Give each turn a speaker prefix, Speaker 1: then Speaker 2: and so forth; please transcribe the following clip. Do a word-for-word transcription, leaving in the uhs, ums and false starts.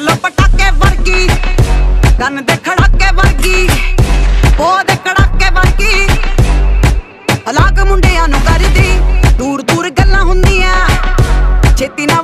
Speaker 1: लो पटाके वर्गी, गन दे खड़ाके वर्गी, ओ दे कड़ाके वर्गी, हलाक मुंडियां नू कर